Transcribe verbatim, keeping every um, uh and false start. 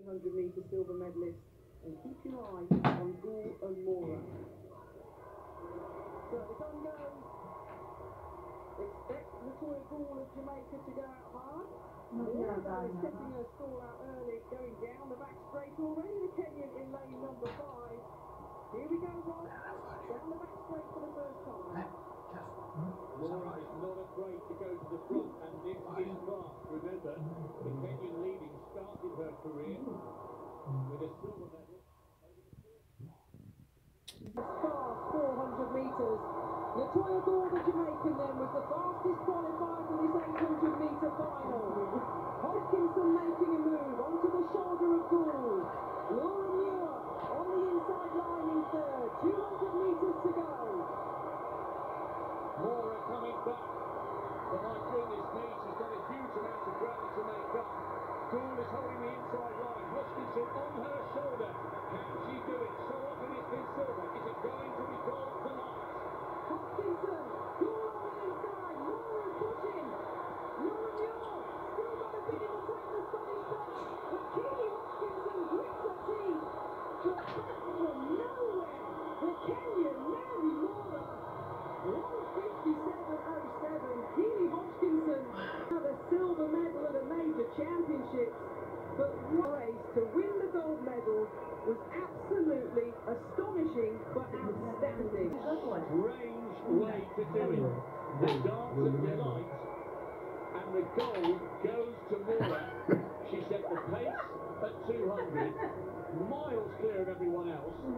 hundred metre silver medalist, and keep your eye on Gould and Mora. So the gun goes. Expect Latoya Gould of Jamaica to go out hard. Mora is setting her stall out early, going down the back straight already. The Kenyan in lane number five. Here we go, Rob. Down the back straight for the first time. Mora is not afraid to go to the front, and this is fast. Remember, the Kenyan leading started her career with a silver medal. Fast four hundred metres. Latoya Gould, the Jamaican, then was the fastest qualifier for this eight hundred metre final. Hodgkinson making a move onto the shoulder of Gould. Laura Muir on the inside line in third. two hundred metres to go. Mora coming back. But my goodness me, she's got a huge amount of ground to make up. Gould is holding the inside line. Hodgkinson on her shoulder. Can she do it? So often it's been silver. Is it going to be gold tonight? Hodgkinson, Gould on the inside. Laura pushing. Laura Muir still got a bit in the tank. The Scottish bench. But Keely Hodgkinson grits her teeth. But back from nowhere. The Kenyan Mary Mora. one fifty-seven oh seven. Keely Hodgkinson had a silver medal at a major championships, but one race to win the gold medal was absolutely astonishing but outstanding. Strange way to do it. The dance of delight, and the gold goes to Mora. She set the pace at two hundred, miles clear of everyone else.